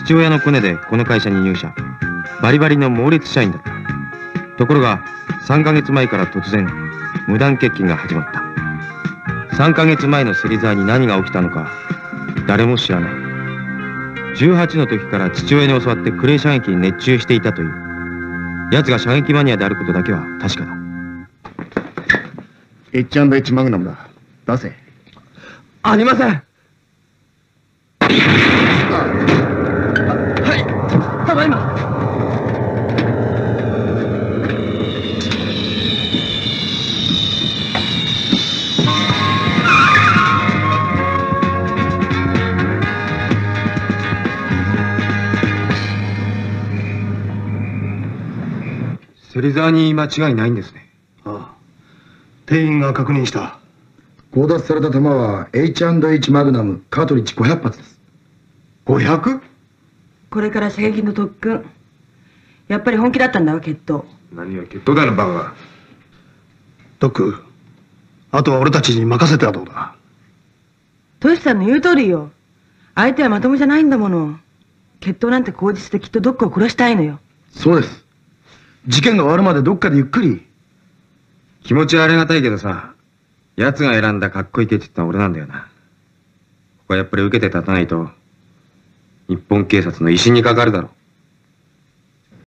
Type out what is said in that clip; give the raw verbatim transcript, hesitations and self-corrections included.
父親のコネでこの会社に入社。バリバリの猛烈社員だった。ところがさんかげつまえから突然無断欠勤が始まった。さんかげつまえの芹沢に何が起きたのか誰も知らない。じゅうはちの時から父親に教わってクレー射撃に熱中していたという。奴が射撃マニアであることだけは確かだ。 エッチアンドエッチマグナムだ。出せ。 ありません。はい、ただいま。芹沢に間違いないんですね。 ああ、店員が確認した。 強奪された弾は エイチアンドエイチ マグナムカートリッジごひゃく発です。 ごひゃく？ これから射撃の特訓。やっぱり本気だったんだわ、決闘。 何が決闘だよ、バカが。ドック、あとは俺たちに任せてはどうだ。 トシさんの言う通りよ。相手はまともじゃないんだもの。決闘なんて口実できっとドックを殺したいのよ。 そうです。事件が終わるまでどっかでゆっくり。 気持ちはありがたいけどさ、奴が選んだかっこいい手って言ったのは俺なんだよな。ここはやっぱり受けて立たないと日本警察の威信にかかるだろう。